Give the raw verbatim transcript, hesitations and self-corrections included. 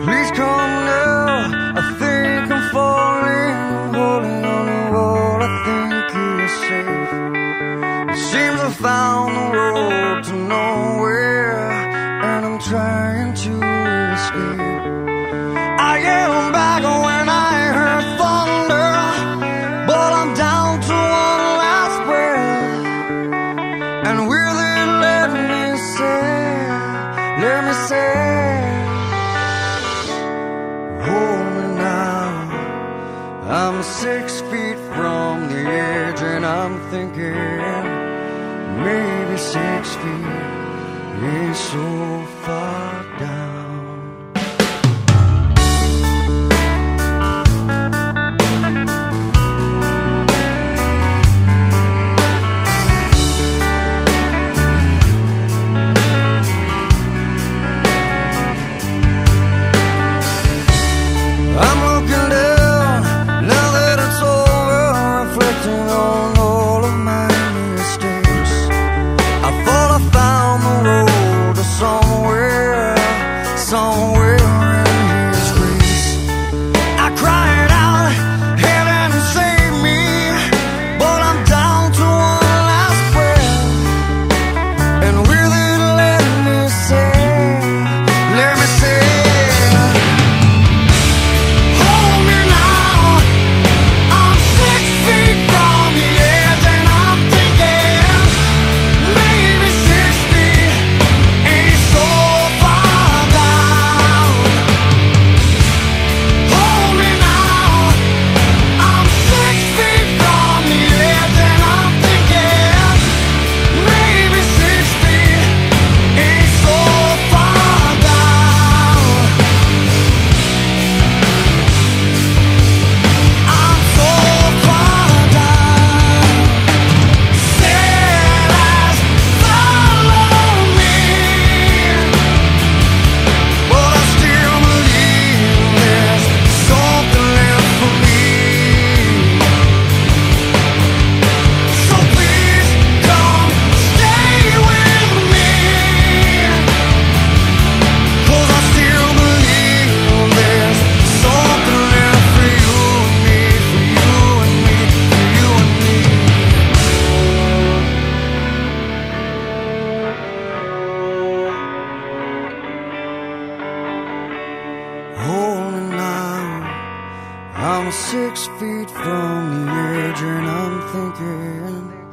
Please come now, I think I'm falling. Holding on the wall, I think you're safe. It seems I found the road to nowhere, and I'm trying to escape. I yelled back when I heard thunder, but I'm down to one last breath. And will it let me say, let me say, hold me now. I'm six feet from the edge, and I'm thinking maybe six feet ain't so far down. I'm looking down, now that it's over, reflecting on all of my mistakes. I thought I found the road to somewhere, somewhere in His grace. I cried out, heaven save me, but I'm down to one last breath. And will it let me say, let me say, I'm six feet from the edge, and I'm thinking